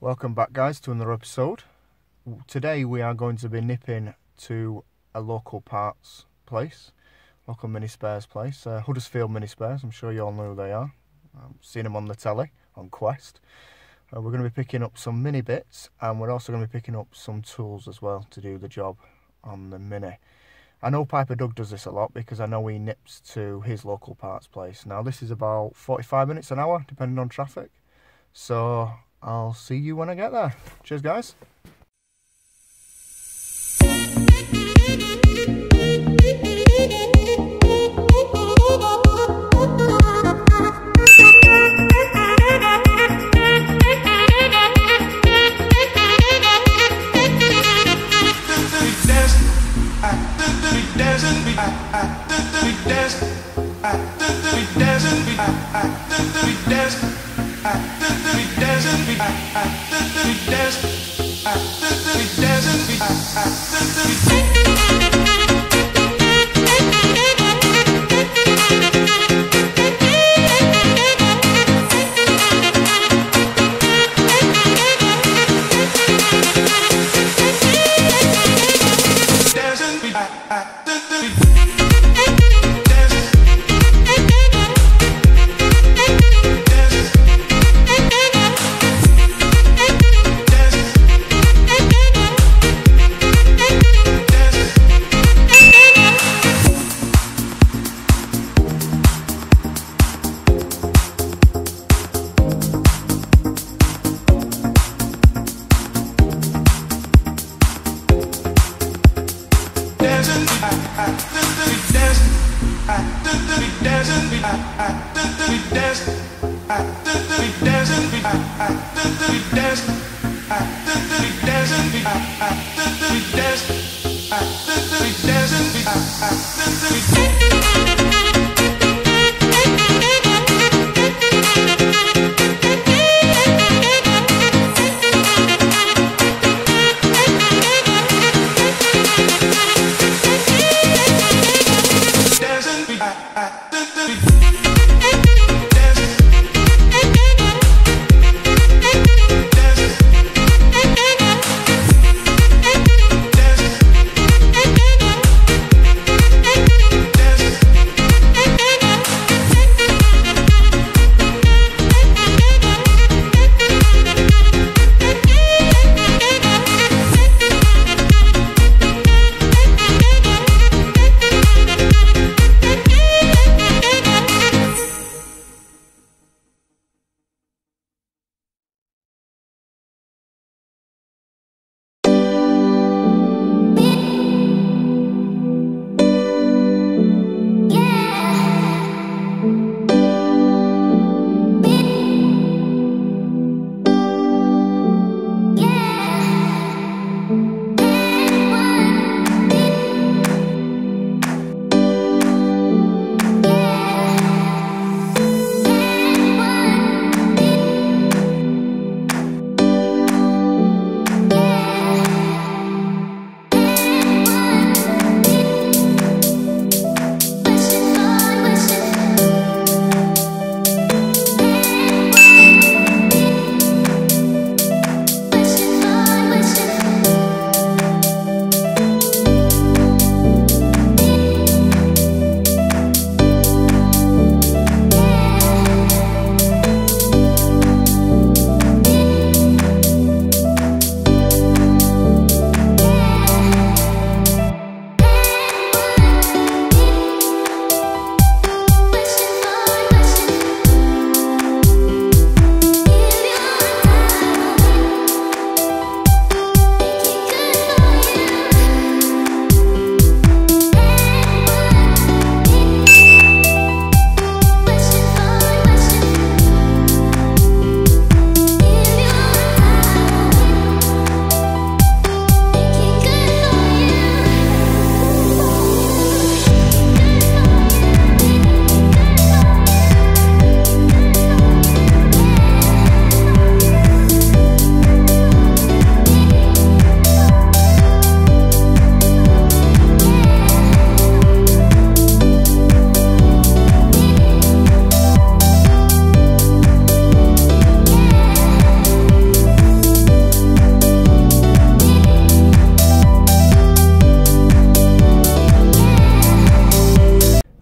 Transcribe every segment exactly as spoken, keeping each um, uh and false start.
Welcome back, guys, to another episode. Today we are going to be nipping to a local parts place, local mini spares place, uh, Huddersfield Mini Spares. I'm sure you all know who they are. I've seen them on the telly, on Quest. Uh, we're going to be picking up some mini bits, and we're also going to be picking up some tools as well to do the job on the Mini. I know Piper Doug does this a lot because I know he nips to his local parts place. Now this is about forty-five minutes an hour, depending on traffic. So I'll see you when I get there. Cheers, guys.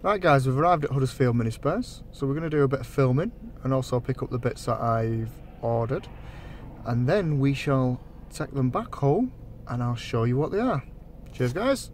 Right guys, we've arrived at Huddersfield Mini Spares, so we're going to do a bit of filming and also pick up the bits that I've ordered, and then we shall take them back home and I'll show you what they are. Cheers guys!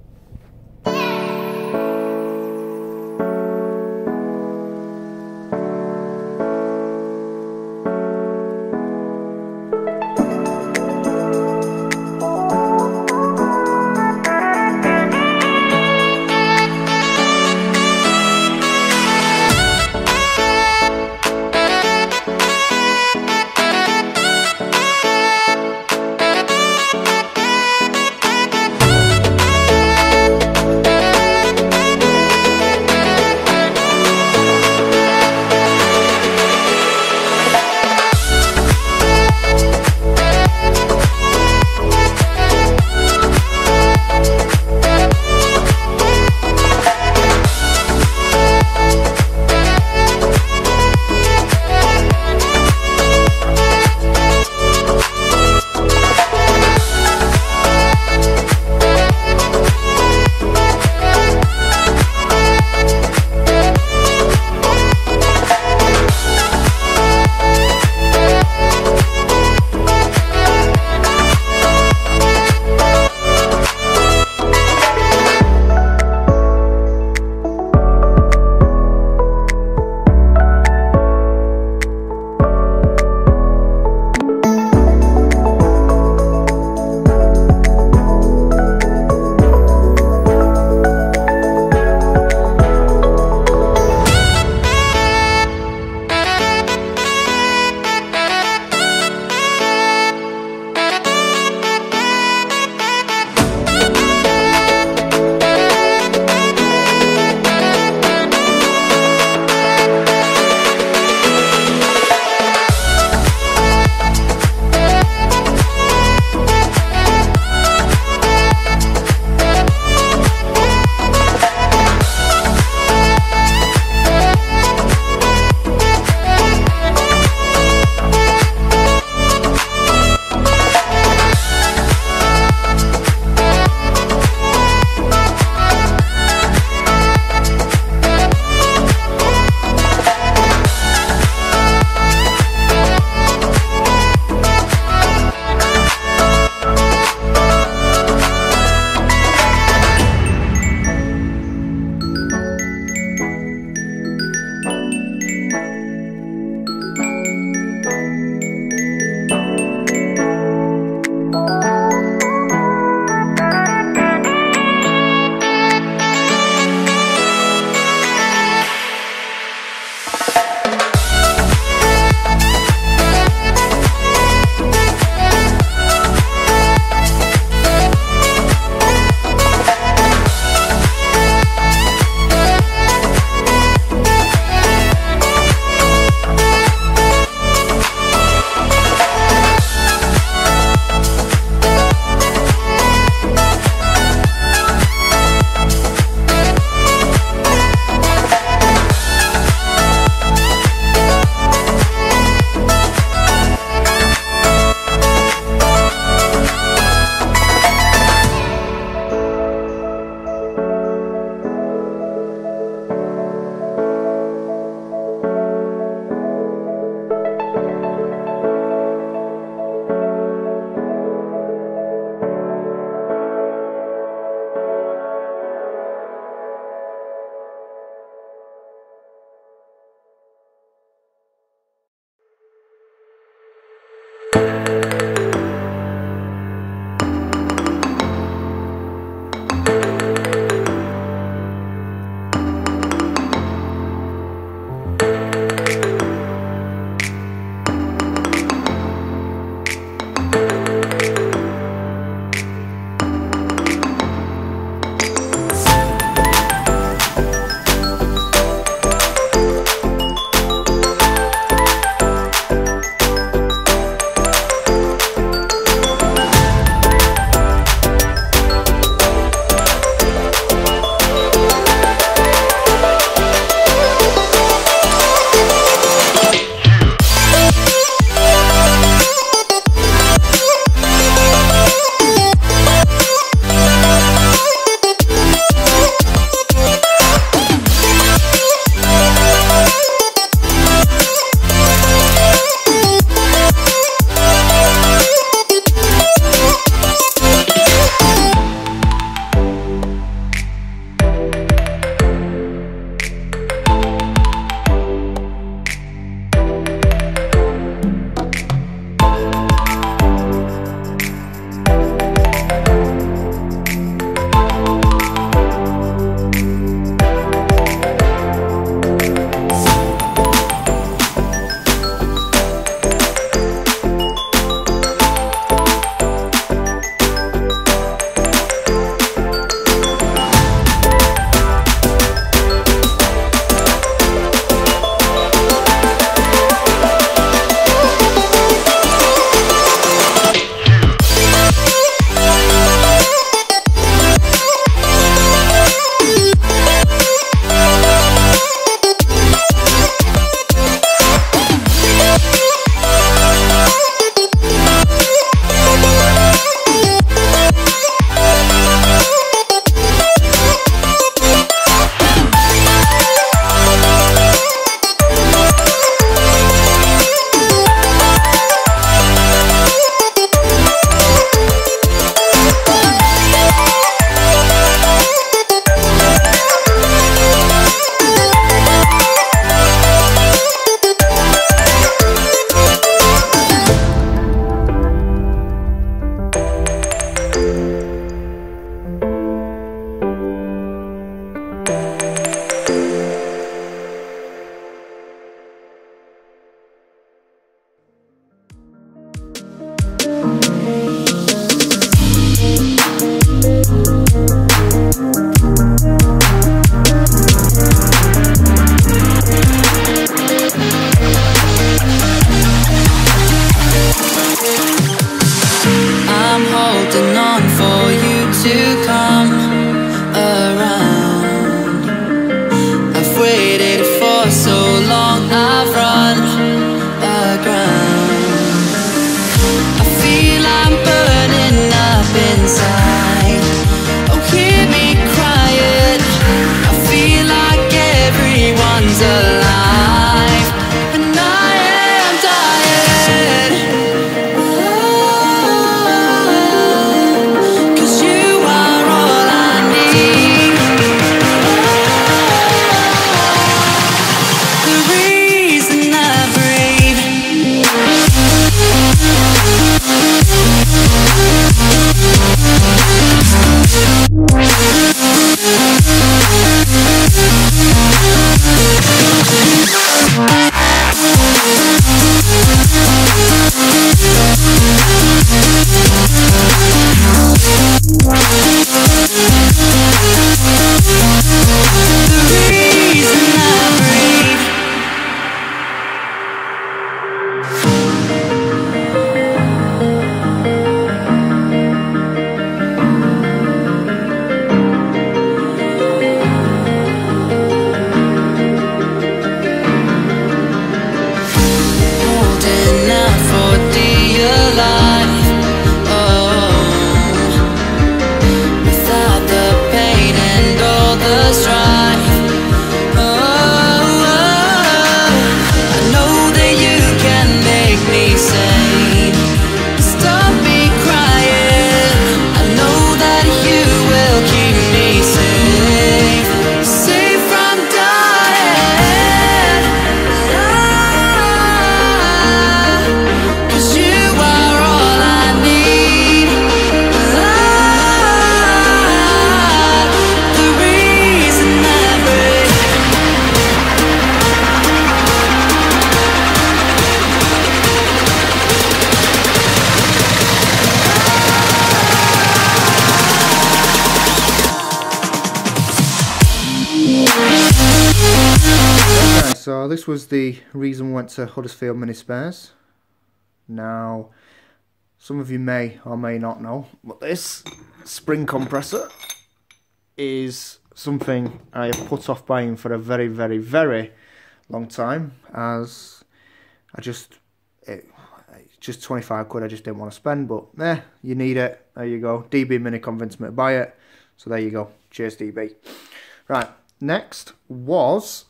so this was the reason we went to Huddersfield Mini Spares. Now, some of you may or may not know, but this spring compressor is something I have put off buying for a very, very, very long time, as I just, it, it's just twenty-five quid I just didn't want to spend, but eh, you need it, there you go. D B Mini convinced me to buy it, so there you go. Cheers, D B. Right, next was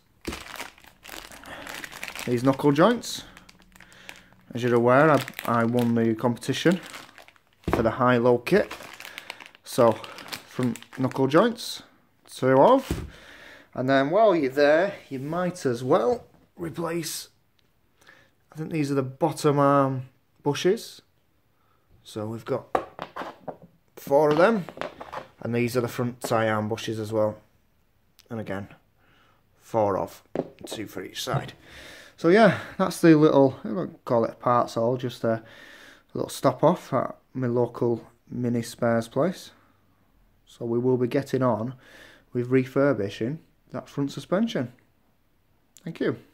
these knuckle joints. As you're aware, I, I won the competition for the high-low kit. So, front knuckle joints, two of. And then while you're there, you might as well replace, I think these are the bottom arm bushes. So we've got four of them. And these are the front tie arm bushes as well. And again, four of, two for each side. So yeah, that's the little, I don't call it a parts haul, just a little stop off at my local mini spares place. So we will be getting on with refurbishing that front suspension. Thank you.